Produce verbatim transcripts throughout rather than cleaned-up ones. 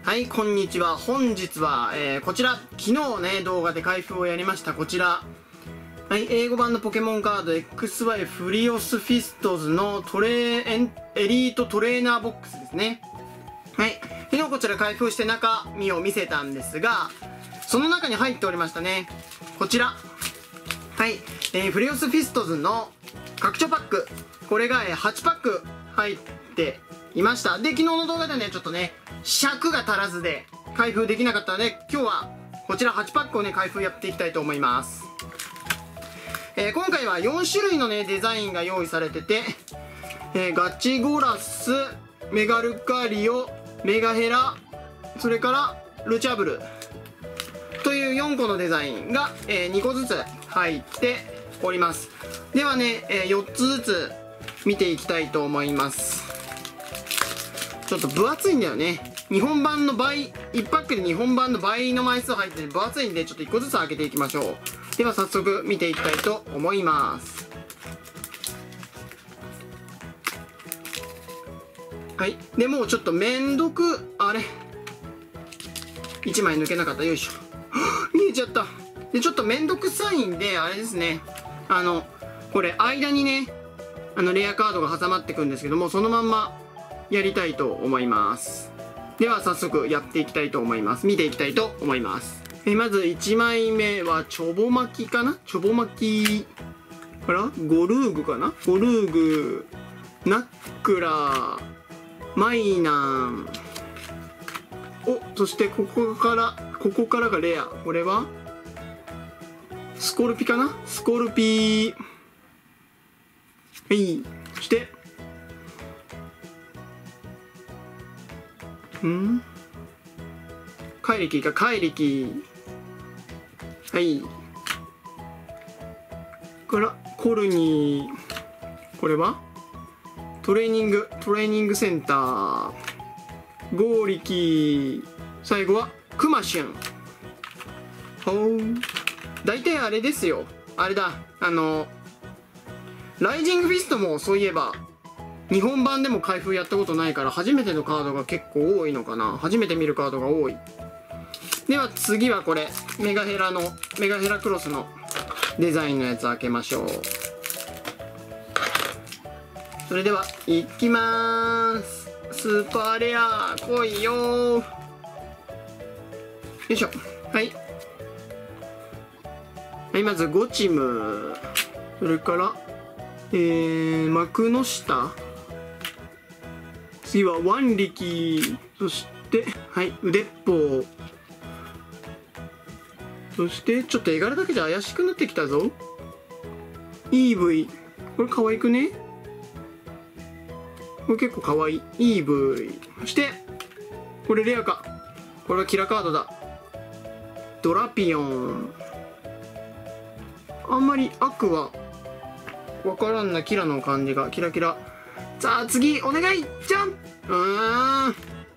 はい、こんにちは。本日は、えー、こちら、昨日ね、動画で開封をやりました、こちら。はい、英語版のポケモンカード エックスワイ フリオスフィストズのトレーエン、エリートトレーナーボックスですね。はい、昨日こちら開封して中身を見せたんですが、その中に入っておりましたね。こちら。はい、えー、フリオスフィストズの拡張パック。これが、えー、はちパック入っていました。で、昨日の動画でね、ちょっとね、尺が足らずで開封できなかったので、今日はこちらはちパックをね、開封やっていきたいと思います。えー、今回はよん種類のね、デザインが用意されてて、えー、ガチゴラス、メガルカリオ、メガヘラ、それからルチャブルというよんこのデザインが、えー、にこずつ入っております。ではね、えー、よっつずつ見ていきたいと思います。ちょっと分厚いんだよね。にほんばんの倍、いちパックでにほんばんの倍の枚数入ってて分厚いんで、ちょっといっこずつ開けていきましょう。では早速見ていきたいと思います。はい。で、もうちょっとめんどく、あれいちまい抜けなかった。よいしょ。見えちゃった。で、ちょっとめんどくさいんで、あれですね。あの、これ間にね、あの、レアカードが挟まってくんですけども、そのまんまやりたいと思います。では早速やっていきたいと思います。見ていきたいと思います。えまずいちまいめはチョボ巻きかな。チョボ巻きからゴルーグかな。ゴルーグ、ナックラー、マイナン。お、そしてここからここからがレア。これはスコルピかな。スコルピー。はい。そしてん怪力か。怪力。はい。からコルニー。これはトレーニングトレーニングセンター。ゴーリキ。最後はクマシュン。ほう。大体あれですよ。あれだ。あのライジングフィストもそういえば日本版でも開封やったことないから初めてのカードが結構多いのかな。初めて見るカードが多い。では次はこれメガヘラのメガヘラクロスのデザインのやつ開けましょう。それではいきまーす。スーパーレア来いよー。よいしょ。はいはい。まずゴチム、それからえー、幕の下、次は腕力、そしてはい腕っぽ、そしてちょっと絵柄だけじゃ怪しくなってきたぞ。 イーブイ、 これ可愛くね。これ結構可愛い イーブイ。 そしてこれレアか。これはキラカードだ。ドラピオン。あんまり悪はわからんな。キラの感じがキラキラ。さあ次お願い。じゃん。うーん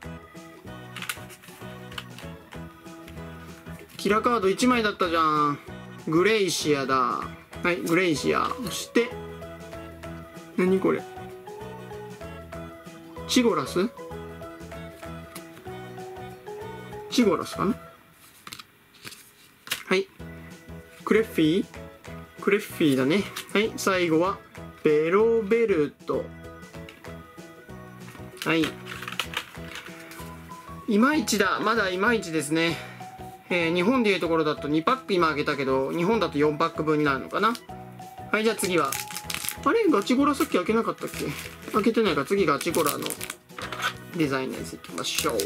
キラカードいちまいだったじゃん。グレイシアだ。はい、グレイシア。そして何これ、チゴラスチゴラスかな。はい、クレッフィークレッフィーだね。はい、最後はベロベルト。はい、いまいちだ。まだいまいちですね。えー、日本でいうところだとにパック今開けたけど、日本だとよんパック分になるのかな。はい、じゃあ次はあれガチゴラさっき開けなかったっけ。開けてないか。次ガチゴラのデザインのやついきましょう。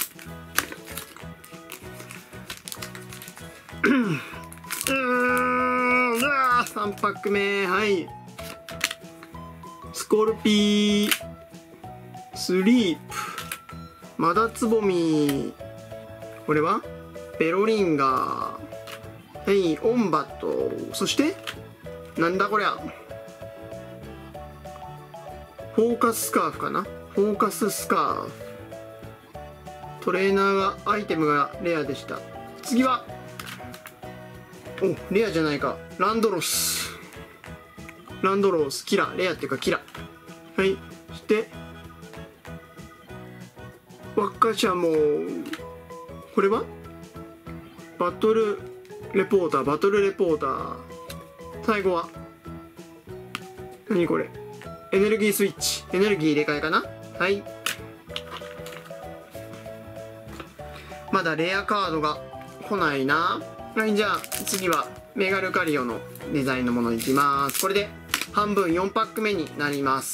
うーん、うわーさんパック目。はい、スコルピー、スリープ、マダツボミ。これはペロリンガー。はい、オンバット。そしてなんだこりゃ、フォーカススカーフかな。フォーカススカーフ。トレーナーがアイテムがレアでした。次はおレアじゃないか。ランドロスランドロスキラ。レアっていうかキラ。はい、そして若者もこれはバトルレポーターバトルレポーター。最後は何これ、エネルギースイッチ、エネルギー入れ替えかな。はい、まだレアカードが来ないな。はい、じゃあ次はメガルカリオのデザインのものいきます。これで半分よんパック目になります。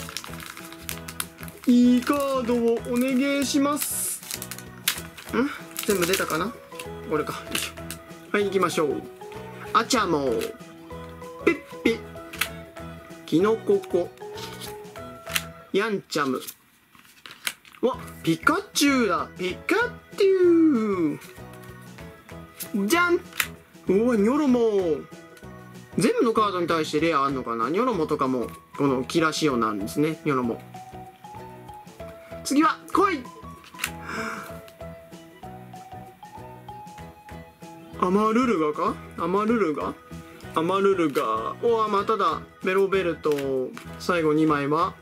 いいカードをお願いします。ん全部出たかな。これか。よいしょ。はい、行きましょう。アチャモペッペキノココヤンチャム。わ、ピカチュウだ。ピカチュウじゃん。うわ、ニョロモ。全部のカードに対してレアあんのかな。ニョロモとかもこのキラ仕様なんですね。ニョロモ。次は来い。アマルルガか。アマルルガアマルルガ。おわ、まただ。ベロベルト。最後にまいは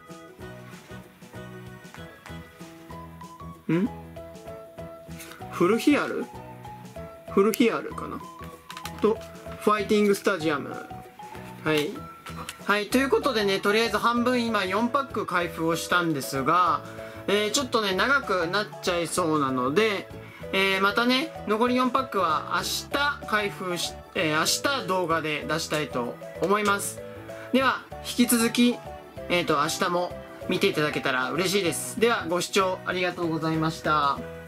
んフルヒアルフルヒアルかなと、ファイティングスタジアム。はいはい、ということでね、とりあえず半分今よんパック開封をしたんですが、えー、ちょっとね長くなっちゃいそうなので、えー、またね残りよんパックは明日開封し、えー、明日動画で出したいと思います。では引き続き、えーと明日も見ていただけたら嬉しいです。ではご視聴ありがとうございました。